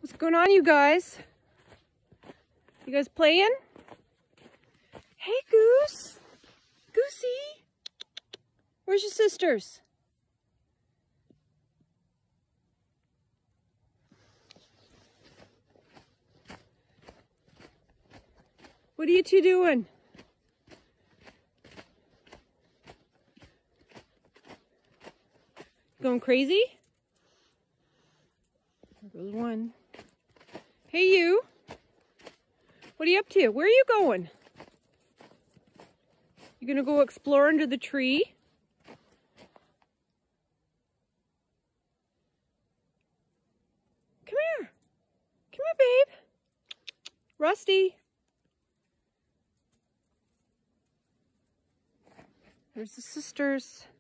What's going on, you guys? You guys playing? Hey, Goose. Goosey. Where's your sisters? What are you two doing? Going crazy? There goes one. Hey, you. What are you up to? Where are you going? You gonna go explore under the tree? Come here. Come here, babe. Rusty. There's the sisters.